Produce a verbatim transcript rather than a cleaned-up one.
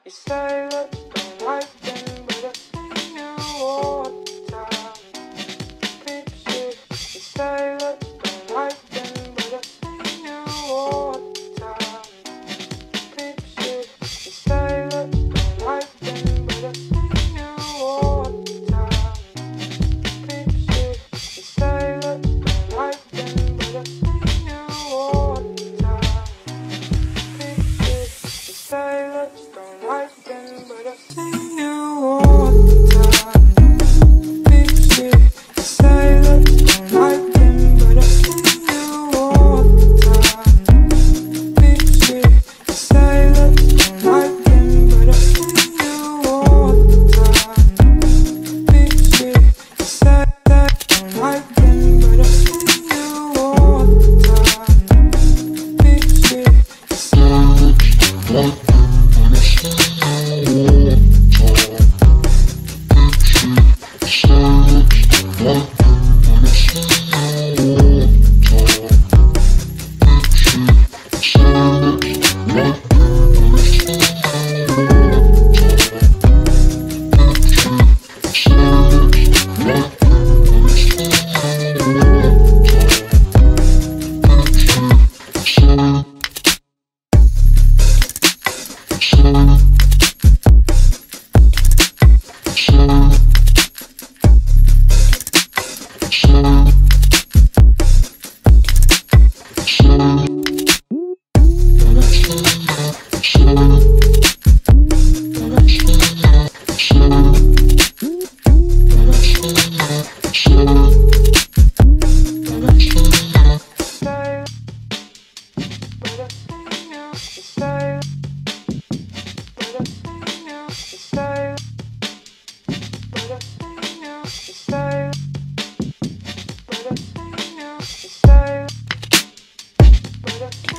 You say that you don't like them, but I see you all the time. Creep shit. You say that you don't like them, but I see you all the time. Creep shit. You say that you don't like them, but I see you all the time. Creep shit. You say that you don't like them, but I see you all the time. Creep shit. You say that you don't like them, but I see you all the time. Creep shit. You say that you don't like them, but I see you all the time. Creep shit. You say that you don't like them, but I see you all the time. Creep shit. You say that you don't like them, but I see you all the time. Creep shit. You say that you don't like them. But